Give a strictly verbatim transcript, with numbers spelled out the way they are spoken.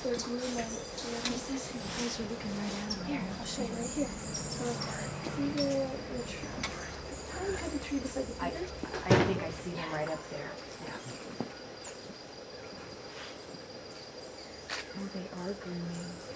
They're grooming. This is you guys are looking right at them. Here, I'll show you right here. So, see the, the tree? Tiny, tiny tree beside the feeder? I, I think I see them right up there. Yeah. Oh, they are grooming.